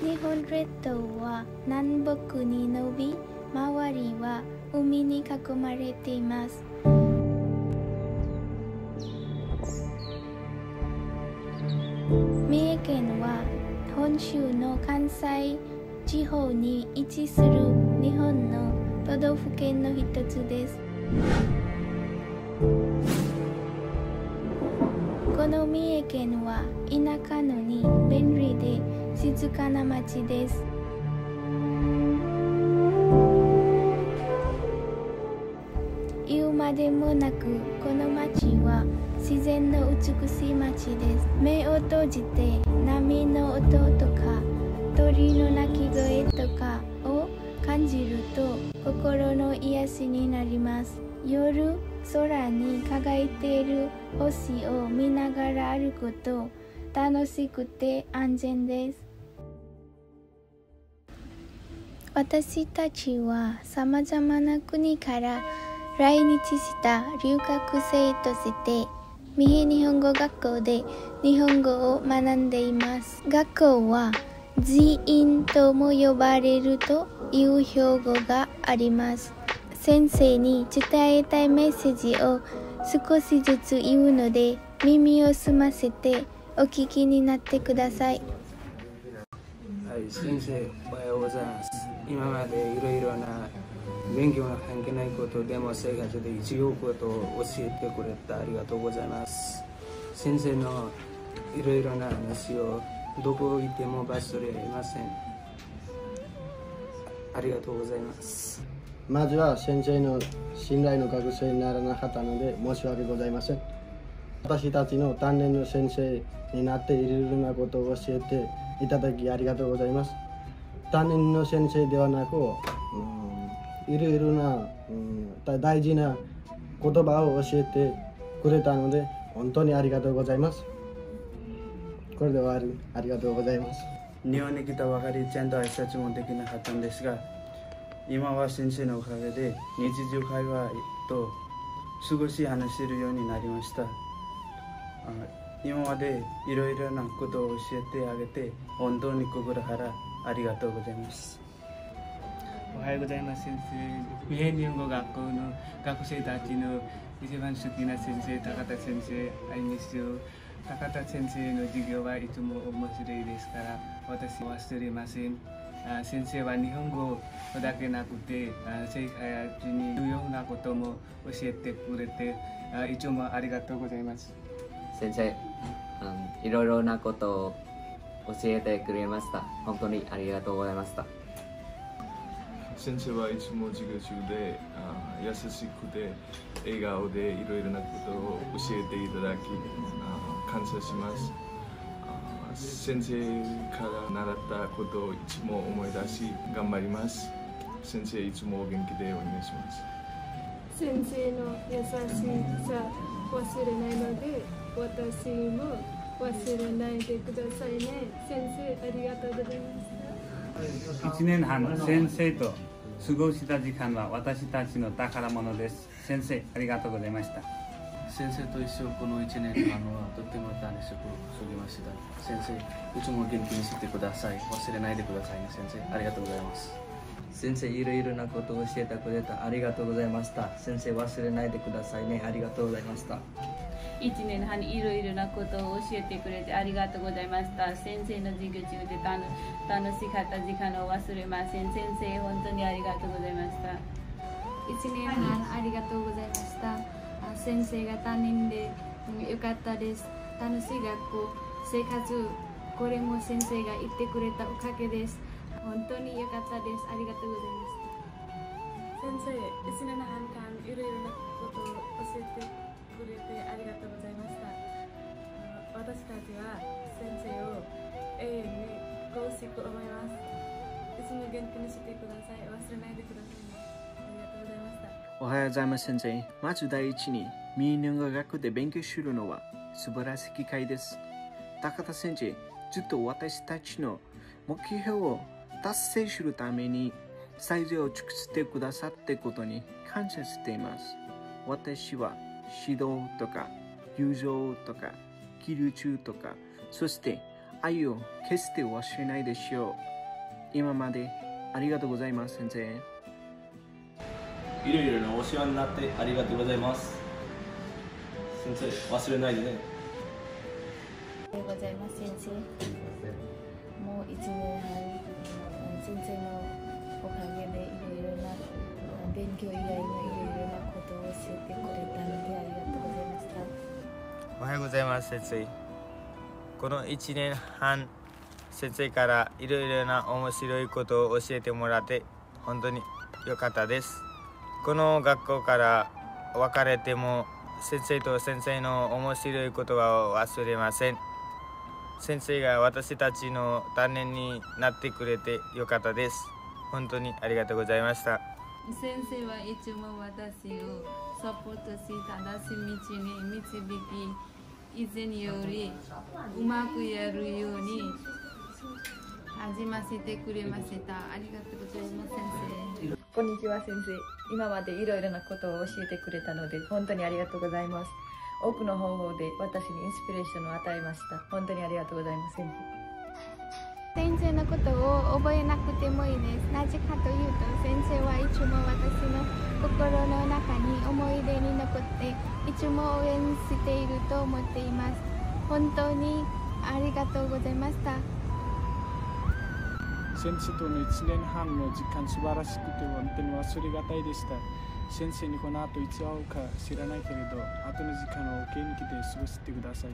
日本列島は南北に伸び、周りは海に囲まれています。三重県は本州の関西地方に位置する日本の都道府県の一つです。この三重県は田舎のに便利で静かな町です。言うまでもなく、この町は自然の美しい町です。目を閉じて波の音とか鳥の鳴き声とかを感じると心の癒しになります。夜、空に輝いている星を見ながら歩くと楽しくて安全です。私たちはさまざまな国から来日した留学生として三重日本語学校で日本語を学んでいます。学校は寺院とも呼ばれるという標語があります。先生に伝えたいメッセージを少しずつ言うので、耳を澄ませてお聞きになってください。 はい、先生、おはようございます。今までいろいろな勉強の関係ないことでも生活で一応ことを教えてくれてありがとうございます。先生のいろいろな話をどこ行っても忘れません。ありがとうございます。 まずは先生の信頼の学生にならなかったので申し訳ございません。私たちの担任の先生になっていろいろなことを教えていただきありがとうございます。担任の先生ではなく、いろいろな、大事な言葉を教えてくれたので本当にありがとうございます。これではありがとうございます。 日本に来たばかりちゃんと挨拶もできなかったんですが、今は先生のおかげで日常会話と少し話せるようになりました。今までいろいろなことを教えてあげて本当に心からありがとうございます。 おはようございます。先生、三重日本語学校の学生たちの一番好きな先生、高田先生、I miss you。高田先生の授業はいつも面白いですから私は忘れません。先生は日本語だけなくて生活に重要なことも教えてくれていつもありがとうございます。 先生、いろいろなことを教えてくれました。本当にありがとうございました。 先生はいつも授業中で優しくて笑顔でいろいろなことを教えていただき感謝します。先生から習ったことをいつも思い出し頑張ります。先生いつもお元気でお願いします。 先生の優しさ忘れないので私も忘れないでくださいね。先生ありがとうございました。 1年半先生と過ごした時間は私たちの宝物です。先生ありがとうございました。 先生と一緒この1年間はとても楽しく過ぎました。先生いつも元気にしてください。忘れないでくださいね。先生ありがとうございます。 先生いろいろなことを教えてくれたありがとうございました。先生忘れないでくださいね。ありがとうございました。 1年半いろいろなことを教えてくれてありがとうございました。先生の授業中で楽しかった時間を忘れません。先生本当にありがとうございました。 1年半ありがとうございました。先生が担任でよかったです。楽しい学校生活、これも先生が言ってくれたおかげです。本当によかったです。ありがとうございました。先生1年半間いろいろなことを教えてくれてありがとうございました。私たちは先生を永遠にこうしく思います。いつも元気にしてください。忘れないでくださいね。ありがとうございました。 おはようございます。先生、まず第一に三重日本語学校で勉強するのは素晴らしい機会です。高田先生、ずっと私たちの目標を達成するために最善を尽くしてくださってことに感謝しています。私は指導とか友情とか気流中とか、そして愛を決して忘れないでしょう。 今までありがとうございます、先生。 いろいろなお世話になってありがとうございます。先生、忘れないでね。 おはようございます、先生。もう1年半、先生のおかげでいろいろな勉強以外のいろいろなことを教えてくれたのでありがとうございました。 おはようございます、先生。この1年半、先生からいろいろな面白いことを教えてもらって本当に良かったです。この学校から別れても先生と先生の面白い言葉を忘れません。先生が私たちの担任になってくれて良かったです。本当にありがとうございました。 先生はいつも私をサポートし、正しい道に導き、以前よりうまくやるように始ませてくれました。ありがとうございます、先生。 こんにちは、先生。今までいろいろなことを教えてくれたので本当にありがとうございます。多くの方法で私にインスピレーションを与えました。本当にありがとうございます、先生。 先生のことを覚えなくてもいいです。なぜかというと、先生はいつも私の心の中に思い出に残っていつも応援していると思っています。本当にありがとうございました。 先生との1年半の時間素晴らしくて本当に忘れがたいでした。先生にこの後いつ会うか知らないけれど、後の時間を元気で過ごしてください。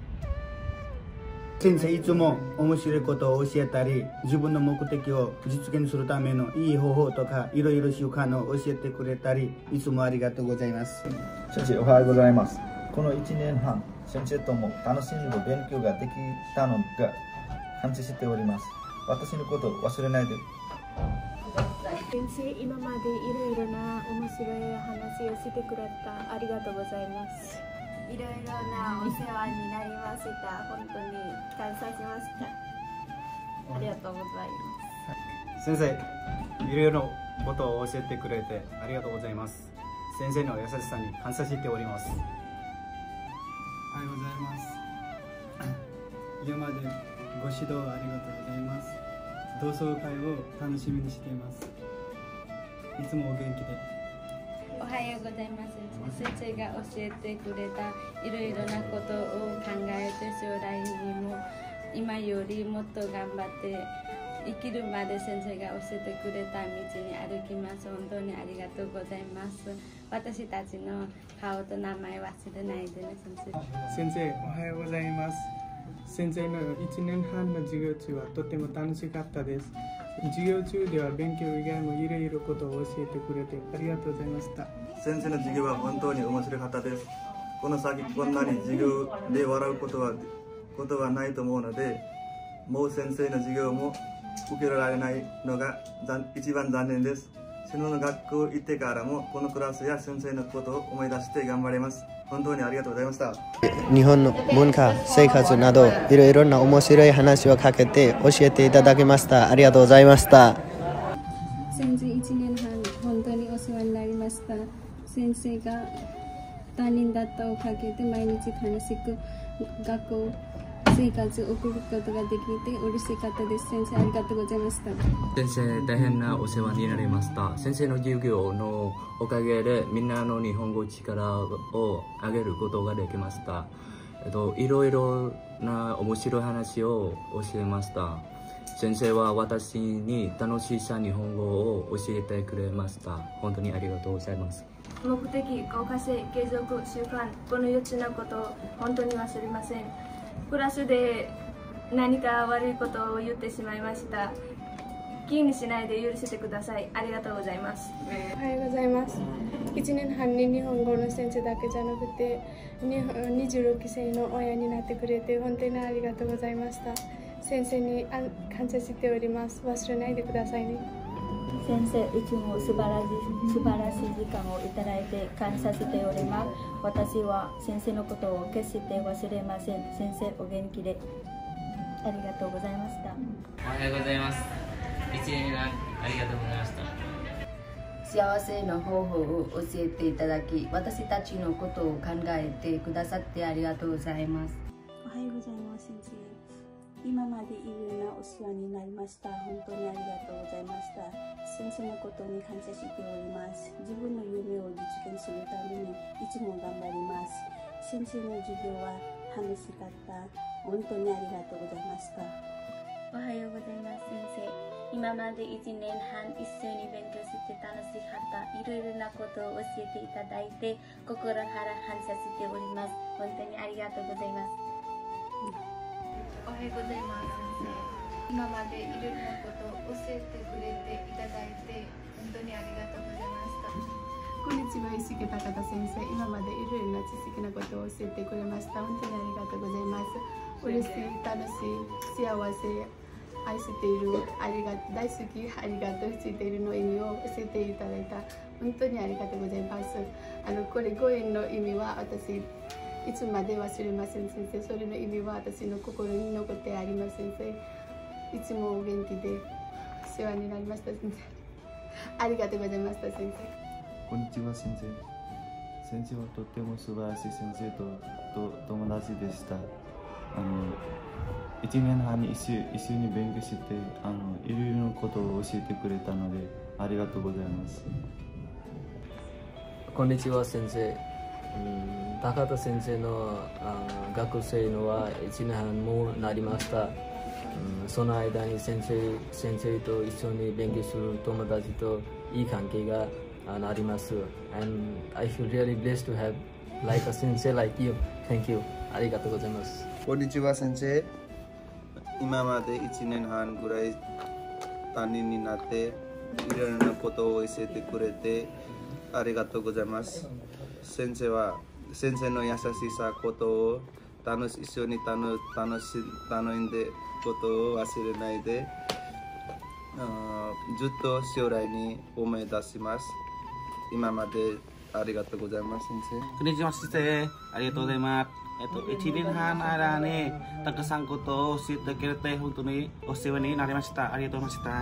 先生いつも面白いことを教えたり、自分の目的を実現するためのいい方法とかいろいろ習慣を教えてくれたり、いつもありがとうございます。 先生、おはようございます。この1年半、先生とも楽しんで勉強ができたのが感謝しております。私のことを忘れないで。 先生、今までいろいろな面白い話をしてくれたありがとうございます。 いろいろなお世話になりました。本当に感謝しました。ありがとうございます。 先生、いろいろなことを教えてくれてありがとうございます。先生の優しさに感謝しております。 おはようございます。今までご指導ありがとうございます。同窓会を楽しみにしています。いつもお元気で。 おはようございます。先生が教えてくれたいろいろなことを考えて、将来にも今よりもっと頑張って生きるまで先生が教えてくれた道に歩きます。本当にありがとうございます。私たちの顔と名前忘れないでね、先生。 先生、おはようございます。先生の1年半の授業中はとても楽しかったです。授業中では勉強以外もいろいろことを教えてくれてありがとうございました。 先生の授業は本当に面白かったです。この先こんなに授業で笑うことはないと思うので、もう先生の授業も受けられないのが一番残念です。その学校行ってからもこのクラスや先生のことを思い出して頑張ります。本当にありがとうございました。 日本の文化、生活などいろいろな面白い話をかけて教えていただきました。ありがとうございました。 先生1年半本当にお世話になりました。先生が担任だったおかげで毎日楽しく学校生活を送ることができて嬉しかったです。先生ありがとうございました。 先生大変なお世話になりました。先生の授業のおかげでみんなの日本語力を上げることができました。いろいろな面白い話を教えました。先生は私に楽しさ日本語を教えてくれました。本当にありがとうございます。 目的、効果性、継続、習慣、この4つのことを本当に忘れません。クラスで何か悪いことを言ってしまいました。気にしないで許してください。ありがとうございます。 おはようございます。1年半に日本語の先生だけじゃなくて26歳の親になってくれて本当にありがとうございました。先生に感謝しております。忘れないでくださいね。 先生、いつも素晴らしい時間をいただいて感謝しております。私は先生のことを決して忘れません。先生、お元気でありがとうございました。 おはようございます。1年間ありがとうございました。 幸せの方法を教えていただき、私たちのことを考えてくださってありがとうございます。 おはようございます、先生。 今までいろんなお世話になりました。本当にありがとうございました。先生のことに感謝しております。自分の夢を実現するためにいつも頑張ります。先生の授業は楽しかった。本当にありがとうございました。 おはようございます、先生。今まで1年半一緒に勉強して楽しかった。いろいろなことを教えていただいて心から感謝しております。本当にありがとうございます。 おはようございます、先生。今までいろいろなことを教えてくれていただいて本当にありがとうございました。 こんにちは、石毛高田先生。今までいろいろな知識のことを教えてくれました。本当にありがとうございます。嬉しい、楽しい、幸せ、愛している、大好き、ありがとうしているの意味を教えていただいた。本当にありがとうございます。これご縁の意味は私いつまで忘れません、先生。それの意味は私の心に残ってあります、先生。いつもお元気で世話になりました、先生。ありがとうございました、先生。 こんにちは、先生。先生はとっても素晴らしい先生と友達でした。1年半一緒に勉強して、いろいろなことを教えてくれたので、ありがとうございます。 こんにちは、先生。高田先生の学生のは1年半もなりました。その間に先生と一緒に勉強する友達といい関係があります。And I feel really blessed to have like a sensei like you. Thank you. ありがとうございます。 こんにちは、先生。今まで1年半ぐらい担任になっていろいろなことを教えてくれてありがとうございます。先生の優しさことを一緒に楽んでことを忘れないで、ずっと将来に思い出します。今までありがとうございます、先生。 こんにちは、先生。ありがとうございます。1年半の間にたくさんことを教えてくれて本当にお世話になりました。ありがとうございました。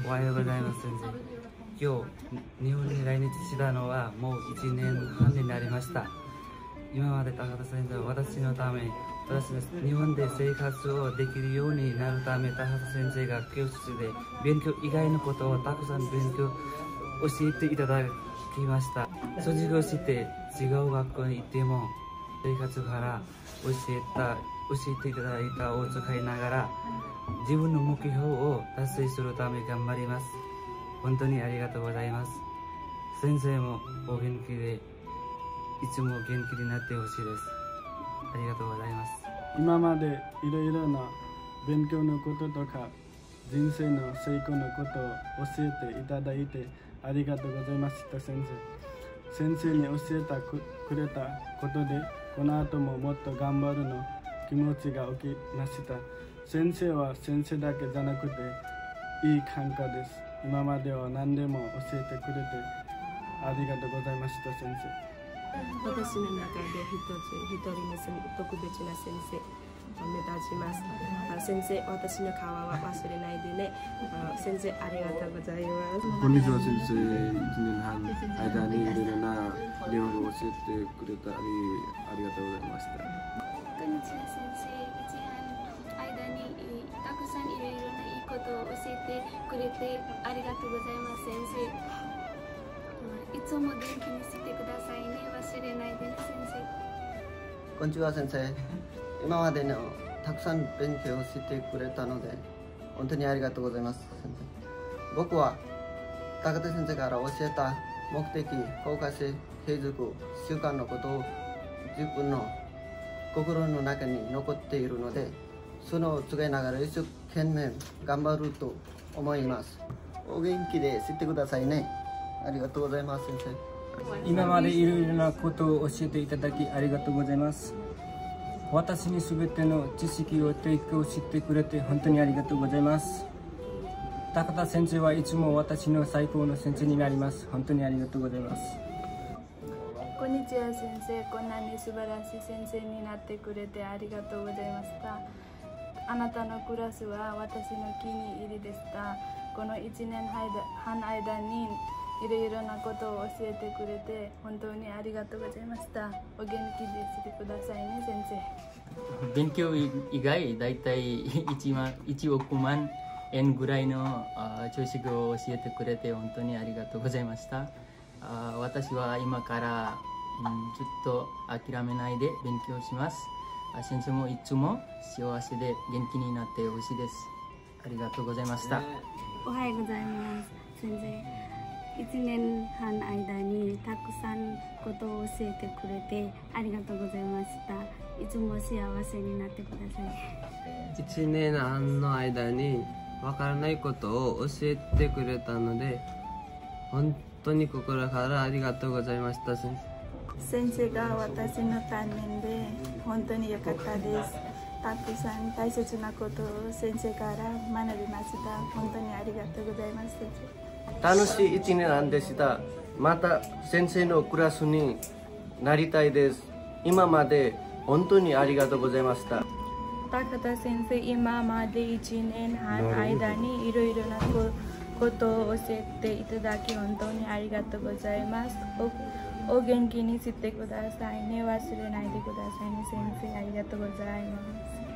おはようございます、先生。今日日本に来日したのはもう1年半になりました。今まで高田先生は私のため、私の日本で生活をできるようになるため、高田先生が教室で勉強以外のことをたくさん勉強教えていただきました。卒業して違う学校に行っても生活から教えていただいたを使いながら自分の目標を達成するため頑張ります。本当にありがとうございます。先生もお元気でいつも元気になってほしいです。ありがとうございます。 今までいろいろな勉強のこととか人生の成功のことを教えていただいてありがとうございました、先生。先生に教えてくれたことでこの後ももっと頑張るの気持ちが起きました。先生は先生だけじゃなくていい関係です。今までは何でも教えてくれてありがとうございました、先生。 私の中で一人の特別な先生目立ちます。先生、私の顔は忘れないでね。先生、ありがとうございます。 こんにちは、先生。1年半間にいろいろな日本語を教えてくれたりありがとうございました。 こんにちは、先生。1年間にたくさんいろいろないいことを教えてくれてありがとうございます、先生。いつも元気にしてくださいね。忘れないでね、先生。 こんにちは、先生。今までのたくさん勉強してくれたので本当にありがとうございます、先生。僕は高田先生から教えた目的、公開性、継続、習慣のことを自分の心の中に残っているので、そのを継ぎながら一生懸命頑張ると思います。お元気でしてくださいね。ありがとうございます、先生。 今までいろいろなことを教えていただきありがとうございます。私に全ての知識を提供してくれて本当にありがとうございます。高田先生はいつも私の最高の先生になります。本当にありがとうございます。 こんにちは、先生。こんなに素晴らしい先生になってくれてありがとうございました。あなたのクラスは私の気に入りでした。この1年半間にいろいろなことを教えてくれて本当にありがとうございました。お元気でしてくださいね、先生。 勉強以外だいたい1億万円ぐらいの朝食を教えてくれて本当にありがとうございました。私は今からずっと諦めないで勉強します。先生もいつも幸せで元気になってほしいです。ありがとうございました。 おはようございます。先生、1年半間にたくさんことを教えてくれてありがとうございました。いつも幸せになってください。 1年半の間にわからないことを教えてくれたので本当に心からありがとうございました。 先生が私の担任で本当に良かったです。たくさん大切なことを先生から学びました。本当にありがとうございます。 楽しい1年半でした。また先生のクラスになりたいです。今まで本当にありがとうございました。 高田先生、今まで1年半間にいろいろなことを教えていただき本当にありがとうございます。お元気にしてくださいね。忘れないでくださいね。先生、ありがとうございます。